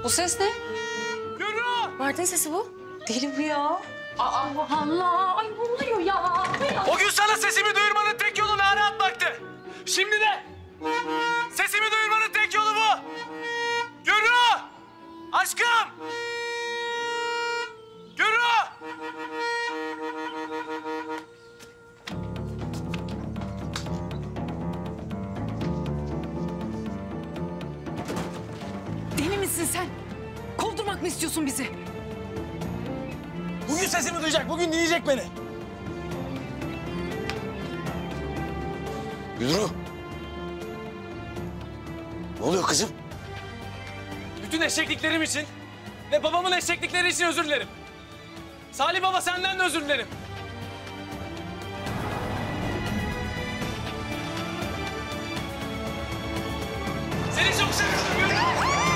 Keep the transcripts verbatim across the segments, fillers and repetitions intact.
Bu ses ne? Yürü! Mert'in sesi bu. Deli bu ya. Aa, Allah Allah! Ay ne oluyor ya? O gün sana sesimi duyurmanın tek yolu nane atmaktı. Şimdi de sesimi duyurmanın tek yolu bu. Yürü! Aşkım! Yürü! Deli misin sen? Kovdurmak mı istiyorsun bizi? Bugün sesimi duyacak, bugün dinleyecek beni. Gülru. Ne oluyor kızım? Bütün eşekliklerim için ve babamın eşeklikleri için özür dilerim. Salih Baba, senden de özür dilerim. Seni çok seviyorum Gülru.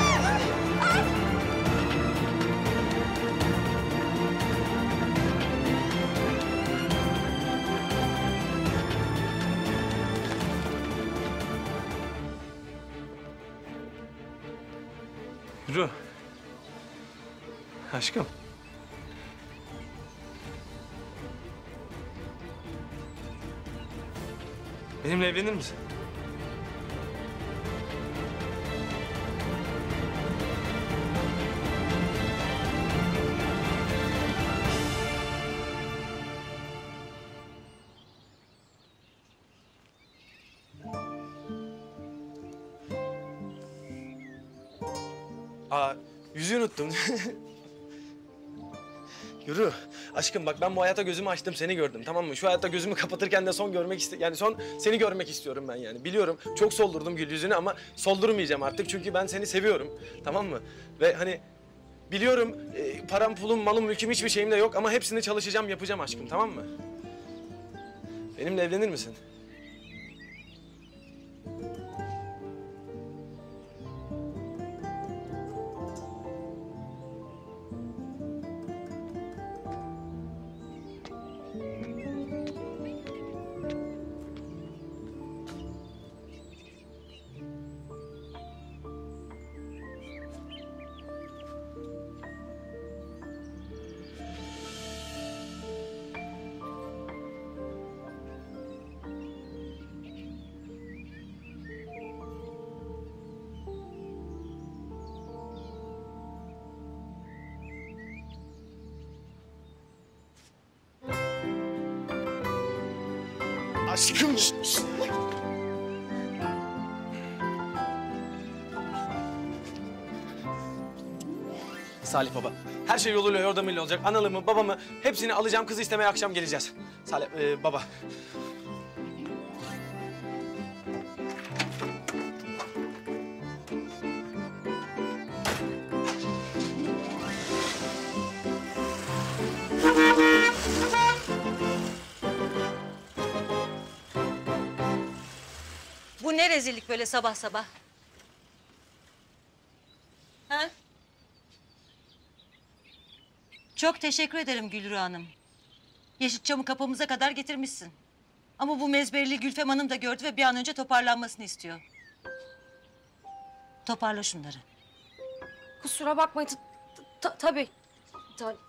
Yürü. Aşkım. Benimle evlenir misin? Aa, yüzüğü unuttum. Yürü. Aşkım bak, ben bu hayata gözümü açtım, seni gördüm, tamam mı? Şu hayatta gözümü kapatırken de son görmek iste yani son seni görmek istiyorum ben yani. Biliyorum çok soldurdum gül yüzünü ama soldurmayacağım artık çünkü ben seni seviyorum, tamam mı? Ve hani biliyorum e, param, pulum, malım, mülküm hiçbir şeyim de yok ama hepsini çalışacağım, yapacağım aşkım, tamam mı? Benimle evlenir misin? Aşkım. Salih Baba, her şey yoluyla yordamıyla olacak. Analımı, babamı hepsini alacağım, kızı istemeye akşam geleceğiz. Salih e, Baba. Bu ne rezillik böyle sabah sabah? Ha? Çok teşekkür ederim Gülru Hanım. Yeşilçam'ı kapımıza kadar getirmişsin. Ama bu mezberili Gülfem Hanım da gördü ve bir an önce toparlanmasını istiyor. Toparla şunları. Kusura bakmayın. Ta- ta- tabii. Ta-